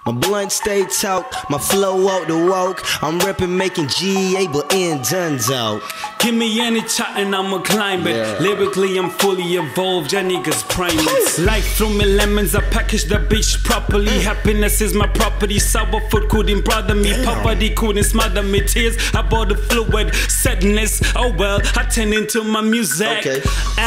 My blunt stay talk, my flow out the walk. I'm reppin' making GA but in Dunzo. Give me any chat and I'ma climb it. Yeah. Lyrically I'm fully evolved, ya niggas primates. Life threw me lemons, I package the bitch properly. Happiness is my property, sour food couldn't bother me. Poverty couldn't smother me, tears I bought the fluid. Sadness, oh well, I turn into my music. Okay.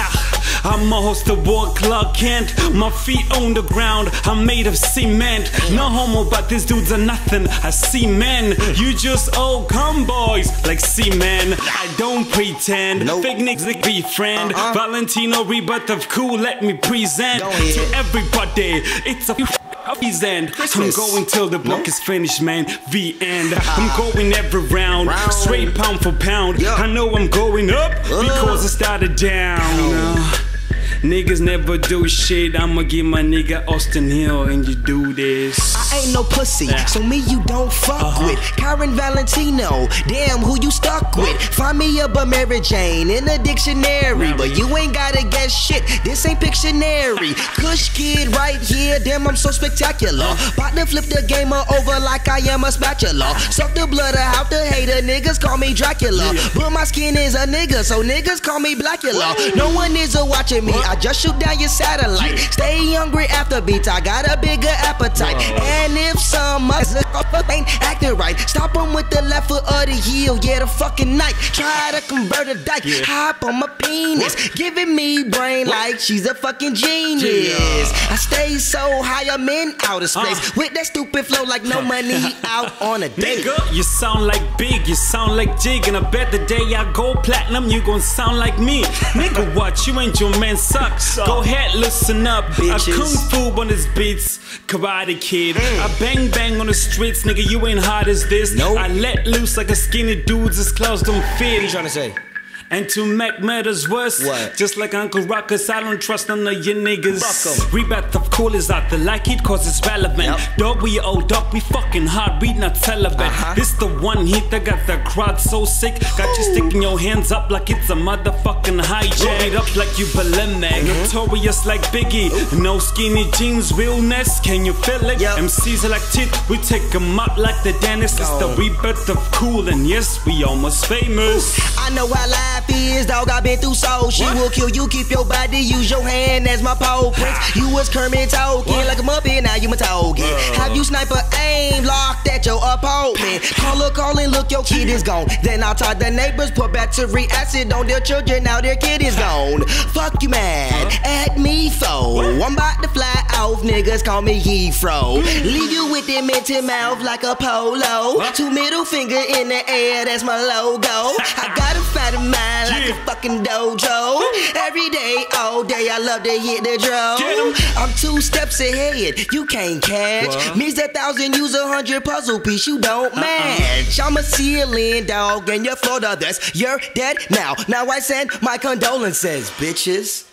I'm a host of war, Clark Kent. My feet on the ground, I'm made of cement. No homo, but these dudes are nothing. I see men, you just old boys like C-Man. I don't pretend, Nope. fake niggas be friend. Valentino rebirth of cool, let me present Go ahead. to everybody. It's a end. Christmas. I'm going till the book is finished, man. The end. I'm going every round, straight pound for pound. Yeah. I know I'm going up because I started down. Niggas never do shit. I'ma give my nigga Austin Hill and you do this. I ain't no pussy, so me you don't fuck with. Karen Valentino, damn who you stuck with. Find me a Mary Jane in a dictionary, but you ain't gotta guess shit, this ain't Pictionary. Kush kid right here, damn I'm so spectacular. Bout to flip the gamer over like I am a spatula. Suck the blood out the hater, niggas call me Dracula. But my skin is a nigga, so niggas call me Blackula. No one is watching me, I just shoot down your satellite. Stay hungry after beats, I got a bigger appetite. And if some motherfucker ain't acting right, stop them with the left foot of the heel, yeah, the fucking night. Try to convert a dyke, hop on my penis, giving me brain like she's a fucking genius. I stay so high, I'm in outer space, with that stupid flow like no money out on a date. Nigga, you sound like Big, you sound like Jig, and I bet the day I go platinum, you gon' sound like me. Nigga, what? You ain't your man, suck. Go ahead, listen up. Bitches. I kung fu on his beats, Karate Kid. I bang bang on the streets, nigga. You ain't hard as this. Nope. I let loose like a skinny dude's his clothes don't fit. What you trying to say? And to make matters worse, What? just like Uncle Ruckus, I don't trust none of you niggas. Fuck 'em. Rebirth of cool is out, the like it cause it's relevant. Yep. Dog, we old dog, we fucking hard, we not relevant. This the one hit that got the crowd so sick. Got you sticking your hands up like it's a motherfucking hijack. Made up like you Belemic, notorious like Biggie. No skinny jeans, realness, can you feel it? Yep. MCs are like tit, we take them up like the dentist. It's the rebirth of cool, and yes, we almost famous. I know how life is, dog, I've been through so. She will kill you, keep your body, use your hand as my pole prince. You was Kermit talking like a muppet, now you my token. Have you sniper aim locked at your opponent? Call and look, your kid is gone. Then outside the neighbors put battery acid on their children, now their kid is gone. Fuck you mad at me, foe. I'm about to fly off, niggas call me Heathrow. Leave you with them into mouth like a polo. Two middle finger in the air, that's my logo. I got a fat mind like a fucking dojo. Every day, all day, I love to hit the drum. I'm 2 steps ahead, you can't catch. Me's 1,000, use 100 puzzle piece, you don't match. I'm a ceiling dog, and you're Florida, that's you're dead now. Now I send my condolences, bitches.